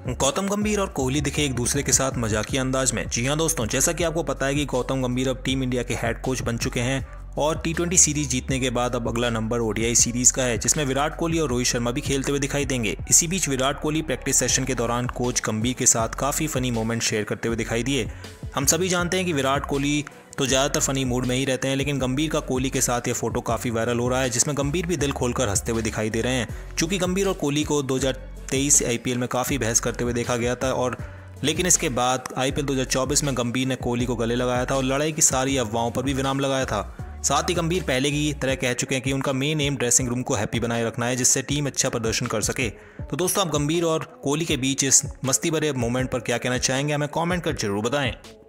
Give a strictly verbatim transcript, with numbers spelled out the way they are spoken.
गौतम गंभीर और कोहली दिखे एक दूसरे के साथ मजाकिया अंदाज में। जी हां दोस्तों, जैसा कि आपको पता है कि गौतम गंभीर अब टीम इंडिया के हेड कोच बन चुके हैं और टी ट्वेंटी सीरीज जीतने के बाद अब अगला नंबर ओडीआई सीरीज का है, जिसमें विराट कोहली और रोहित शर्मा भी खेलते हुए दिखाई देंगे। इसी बीच विराट कोहली प्रैक्टिस सेशन के दौरान कोच गंभीर के साथ काफ़ी फनी मोमेंट शेयर करते हुए दिखाई दिए। हम सभी जानते हैं कि विराट कोहली तो ज़्यादातर फनी मूड में ही रहते हैं, लेकिन गंभीर का कोहली के साथ ये फोटो काफ़ी वायरल हो रहा है, जिसमें गंभीर भी दिल खोलकर हंसते हुए दिखाई दे रहे हैं। चूँकि गंभीर और कोहली को दो हज़ार तेईस आईपीएल में काफ़ी बहस करते हुए देखा गया था, और लेकिन इसके बाद आईपीएल दो हज़ार चौबीस में गंभीर ने कोहली को गले लगाया था और लड़ाई की सारी अफवाहों पर भी विराम लगाया था। साथ ही गंभीर पहले की तरह कह चुके हैं कि उनका मेन एम ड्रेसिंग रूम को हैप्पी बनाए रखना है, जिससे टीम अच्छा प्रदर्शन कर सके। तो दोस्तों, आप गंभीर और कोहली के बीच इस मस्ती भरे मोमेंट पर क्या कहना चाहेंगे, हमें कमेंट कर जरूर बताएं।